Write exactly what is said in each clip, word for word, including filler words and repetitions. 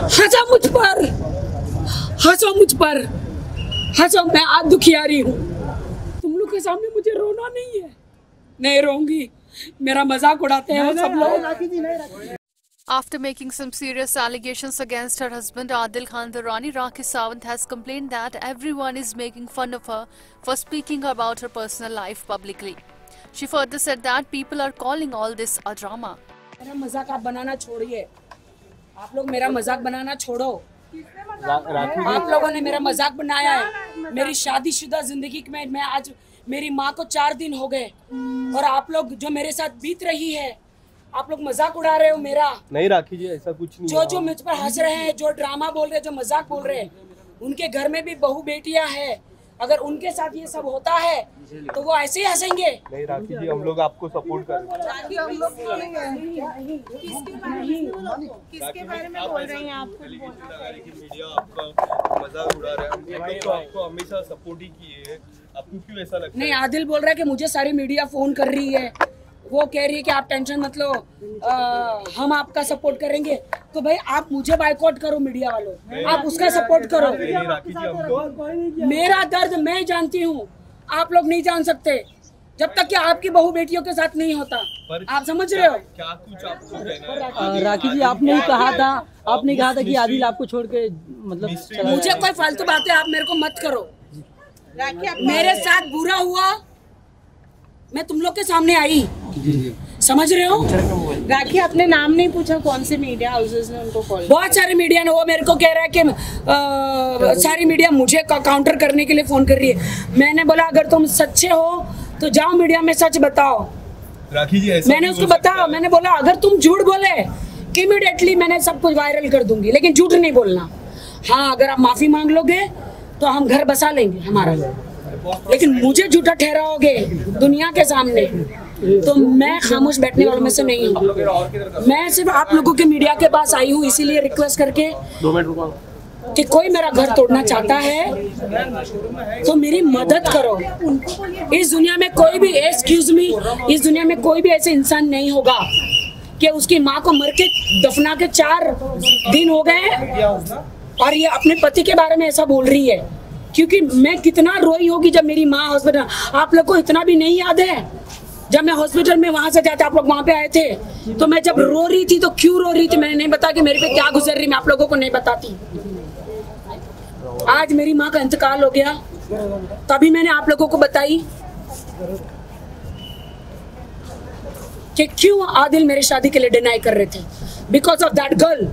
हंसा मुझ पर, हंसो मुझ पर, हंसो। मैं आज दुखियारी हूँ, तुम लोग के सामने मुझे रोना नहीं है, नहीं रोऊंगी। मेरा मजाक उड़ाते हैं सब लोग। After making some serious allegations against her husband Adil Khan Durrani, Rakhi Sawant has complained that everyone is making fun of her for speaking about her personal life publicly. She further said that people are calling all this a drama. मेरा मजाक आप बनाना छोड़िए, आप लोग मेरा मजाक बनाना छोड़ो। आप लोगों ने मेरा मजाक बनाया है। मेरी शादीशुदा जिंदगी में मैं आज, मेरी माँ को चार दिन हो गए और आप लोग जो मेरे साथ बीत रही है, आप लोग मजाक उड़ा रहे हो मेरा। नहीं राखी जी, ऐसा कुछ नहीं। जो जो मुझ पर हंस रहे हैं, जो ड्रामा बोल रहे हैं, जो मजाक बोल रहे हैं, उनके घर में भी बहू बेटियां हैं। अगर उनके साथ ये सब होता है तो वो ऐसे ही हंसेंगे। नहीं राखी जी, हम लोग आपको सपोर्ट कर रहे हैं। किसके बारे में बोल रहे हैं आप? मीडिया आपका मजाक उड़ा रहा है, हम लोग तो आपको हमेशा सपोर्ट ही किए हैं, आपको क्यों ऐसा लगता है? नहीं, आदिल बोल रहा है कि मुझे सारी मीडिया फोन कर रही है, वो कह रही है कि आप टेंशन मत लो, आ, हम आपका सपोर्ट करेंगे। तो भाई आप मुझे बाइकआउट करो, मीडिया वालों, आप उसका सपोर्ट करो। मेरा दर्द मैं जानती हूँ, आप लोग नहीं जान सकते जब तक कि आपकी बहू बेटियों के साथ नहीं होता। आप समझ रहे हो? क्या कुछ आपको कहना है? राखी जी, आपने कहा था आपने कहा था कि आदिल आपको छोड़ के मतलब मुझे कोई फालतू बातें आप मेरे को मत करो। मेरे साथ बुरा हुआ, मैं तुम लोग के सामने आई, समझ रहे हो? राखी, आपने नाम नहीं पूछा कौन से मीडिया हाउसेस ने उनको कॉल? बहुत सारे मीडिया ने, वो मेरे को कह रहा है कि आ, सारी मीडिया मुझे काउंटर करने के लिए फोन कर रही है। मैंने बोला अगर तुम सच्चे हो तो जाओ मीडिया में सच बताओ। राखी जी, ऐसा मैंने उसको बताया, मैंने बोला अगर तुम झूठ बोले इमीडिएटली मैंने सब कुछ वायरल कर दूंगी, लेकिन झूठ नहीं बोलना। हाँ, अगर आप माफी मांग लोगे तो हम घर बसा लेंगे हमारा, लेकिन मुझे झूठा ठहराओगे दुनिया के सामने तो मैं खामोश बैठने वालों में से नहीं हूँ। मैं सिर्फ आप लोगों के मीडिया के पास आई हूँ इसीलिए रिक्वेस्ट करके कि कोई मेरा घर तोड़ना चाहता है तो मेरी मदद करो। इस दुनिया में कोई भी, एक्सक्यूज मी, इस दुनिया में कोई भी ऐसे इंसान नहीं होगा कि उसकी माँ को मर के दफना के चार दिन हो गए और ये अपने पति के बारे में ऐसा बोल रही है। क्योंकि मैं कितना रोई होगी जब मेरी माँ हॉस्पिटल, आप लोग को इतना भी नहीं याद है जब मैं हॉस्पिटल में वहां से जाते, आप लोग वहां पे आए थे, तो मैं जब रो रही थी तो क्यों रो रही थी मैंने नहीं बताया कि मेरे पे क्या गुजर रही, मैं आप लोगों को नहीं बताती। आज मेरी माँ का इंतकाल हो गया तभी मैंने आप लोगों को बताई कि क्यों आदिल मेरे शादी के लिए डिनाई कर रहे थे, बिकॉज ऑफ दैट गर्ल।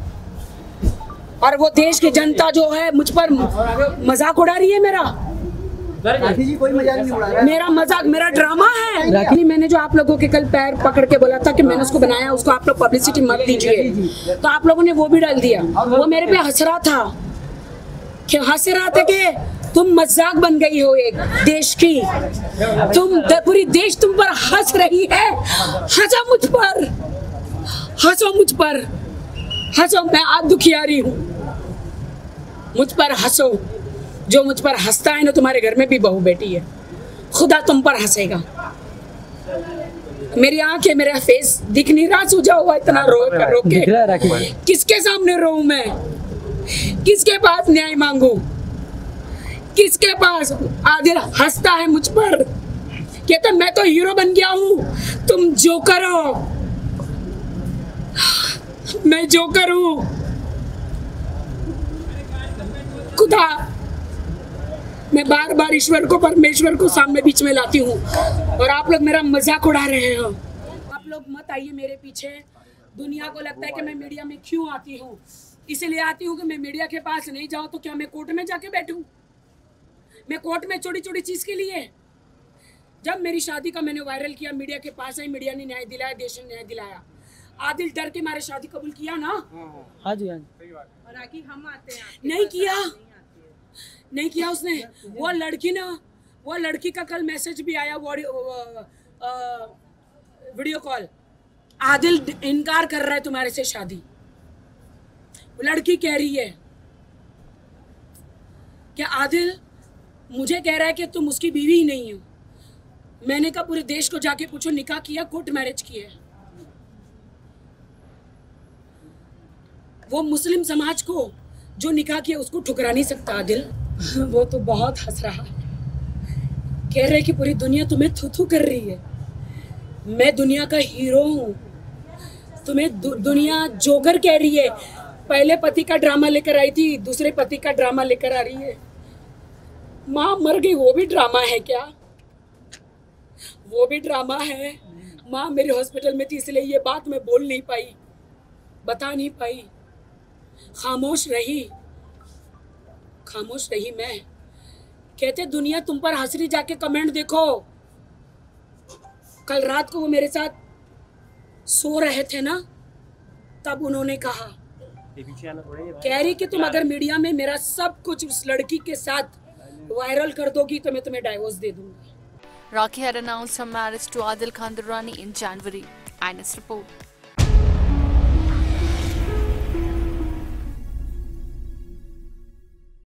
और वो देश की जनता जो है मुझ पर मजाक उड़ा रही है मेरा। राखी जी, कोई मजाक नहीं उड़ा रहा है। मेरा मजाक, मेरा ड्रामा है। राखी, मैंने जो आप लोगों के कल पैर पकड़ के बोला था कि मैंने उसको बनाया, उसको आप लोग पब्लिसिटी मत दीजिए, तो आप लोगों ने वो भी डाल दिया। वो मेरे पे हंस रहा था कि हंस रहा था कि तुम मजाक बन गई हो एक देश की, तुम पूरी देश तुम पर हंस रही है। हंसो मुझ पर, हंसो मुझ पर, हंसो। मैं आज दुखियारी हूँ, मुझ पर हंसो। जो मुझ पर हंसता है ना, तुम्हारे घर में भी बहू बेटी है, खुदा तुम पर हंसेगा। मेरी आंखें, मेरा फेस दिख नहीं रहा, सूझा हुआ इतना रो कर रो के। किसके सामने रोऊं मैं? किसके पास न्याय मांगू? किसके पास? आदिल हंसता है मुझ पर, कहता मैं तो हीरो बन गया हूँ, तुम जोकर हो। मैं जोकर हूँ। खुदा, मैं बार बार ईश्वर को, परमेश्वर को सामने बीच में लाती हूँ और आप लोग मेरा मजाक उड़ा रहे हो। आप लोग मत आइए मेरे पीछे। दुनिया को लगता है कि मैं मीडिया में क्यों आती हूँ, इसलिए आती हूँ कि मैं मीडिया के पास नहीं जाऊँ तो क्या मैं कोर्ट में जाके बैठूँ? मैं कोर्ट में छोटी छोटी चीज के लिए, जब मेरी शादी का मैंने वायरल किया, मीडिया के पास आई, मीडिया ने न्याय दिलाया, देश ने न्याय दिलाया। आदिल डर के मारे शादी कबूल किया ना? हाँ जी, हाँ जी। और आगे हम आते हैं, नहीं किया, नहीं किया उसने। वो लड़की ना, वो लड़की का कल मैसेज भी आया, वीडियो कॉल। आदिल इनकार कर रहा है तुम्हारे से शादी। लड़की कह रही है कि आदिल मुझे कह रहा है कि तुम उसकी बीवी ही नहीं हो। मैंने कहा पूरे देश को जाके पूछो, निकाह किया, कोर्ट मैरिज किया है। वो मुस्लिम समाज को जो निकाह किया उसको ठुकरा नहीं सकता आदिल। वो तो बहुत हंस रहा है, कह रहे कि पूरी दुनिया तुम्हें थू थू कर रही है। मैं दुनिया का हीरो हूँ, तुम्हें दु, दुनिया जोकर कह रही है। पहले पति का ड्रामा लेकर आई थी, दूसरे पति का ड्रामा लेकर आ रही है। माँ मर गई, वो भी ड्रामा है क्या? वो भी ड्रामा है। माँ मेरे हॉस्पिटल में थी, इसलिए ये बात मैं बोल नहीं पाई, बता नहीं पाई, खामोश रही, खामोश रही मैं। कहते दुनिया तुम पर हंस रही, जाके कमेंट देखो। कल रात को वो मेरे साथ सो रहे थे ना, तब उन्होंने कहा, कह रही कि तुम अगर मीडिया में मेरा सब कुछ उस लड़की के साथ वायरल कर दोगी तो मैं तुम्हें डाइवोर्स दे दूंगी। Rakhi had announced her marriage to Adil Khan Durrani in January. I N S report.